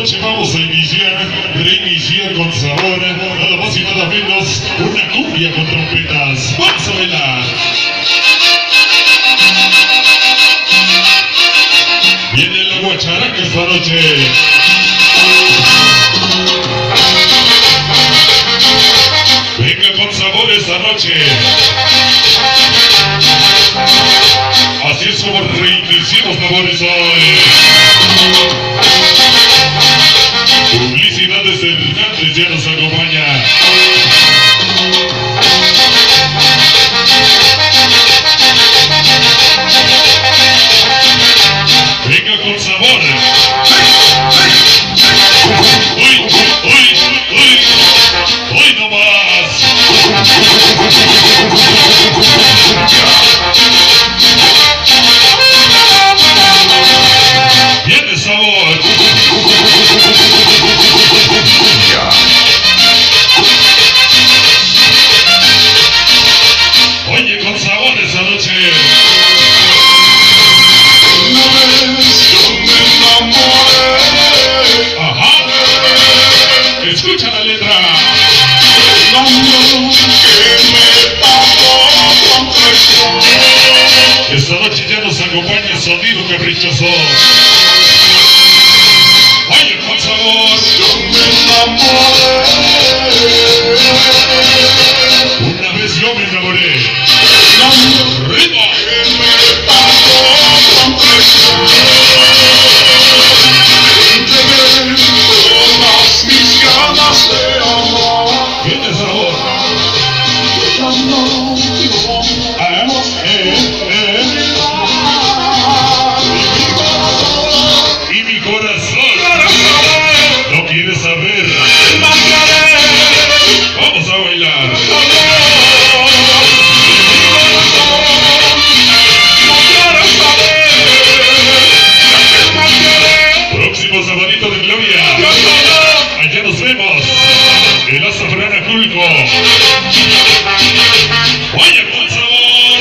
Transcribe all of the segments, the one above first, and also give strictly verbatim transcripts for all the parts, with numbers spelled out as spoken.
noche vamos a iniciar, reiniciar con sabor, nada más y nada menos, una cumbia con trompetas. ¡Vamos a bailar! Viene la guacharaca esta noche. Venga con sabor esta noche. Así es como reiniciamos labores hoy. Publicidades Hernández ya nos acompaña. Venga con sabor. Uy, uy, uy, uy no más. Tiene sabor. Oye, con sabor esa noche. Escucha la letra. Esta noche ya nos acompaña el sonido caprichoso. Oye, con sabor. Una vez yo me enamoré. ¡Ritmo! Tiene sabor. Ah, eh, eh. Y mi corazón no quiere saber. Vamos a bailar. Próximo sabadito de gloria. Allá nos vemos. El azafrán Aculco. Vaya con sabor.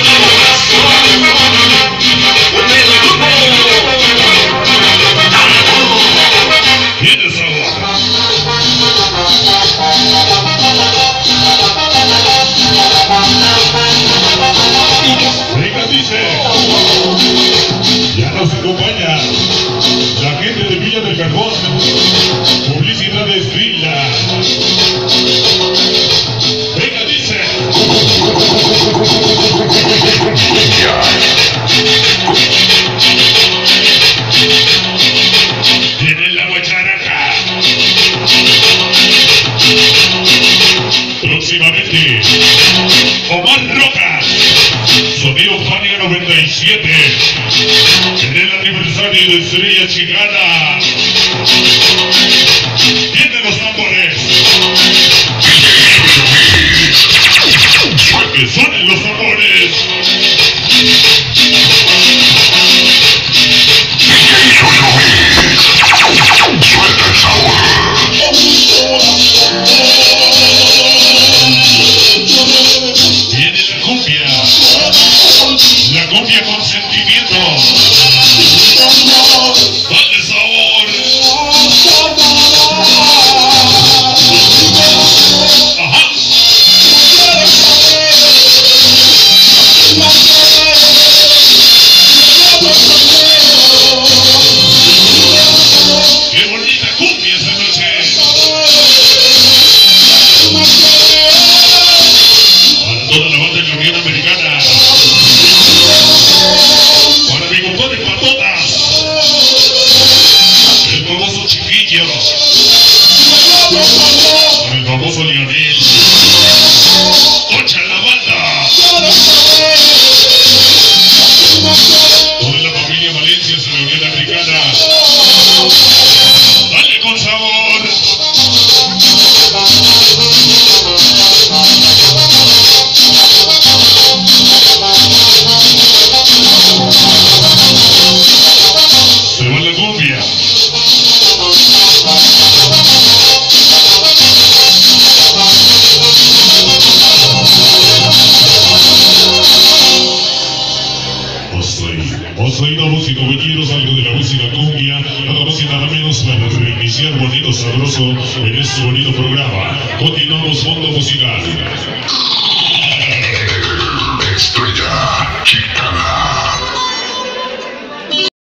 Tiene sabor. Venga, dice. Ya nos acompaña la gente de Villa del Carbón. Publicidades Villa. Venga, dice. Tiene la guacharaca. Próximamente, Omar Rojas, sonido Fania noventa y siete, en el aniversario de Estrella Chicana. Tiene los tambores. Que suenen los tambores. Suelta el sabor. Viene la cumbia. La cumbia con sentimiento. Dale sabor. Ajá. Qué bonita cumbia esa noche. Para toda la banda de la Unión Americana. Para mi compadre Patotas. El famoso Chiquillo. Para el famoso Lionel. Concha la banda. Toda la familia Valencia de la Unión Americana. Dale con sabor. los oídos y caballeros, algo de la música cumbia, nada más y nada menos para reiniciar bonito, sabroso en este bonito programa. Continuamos, fondo musical.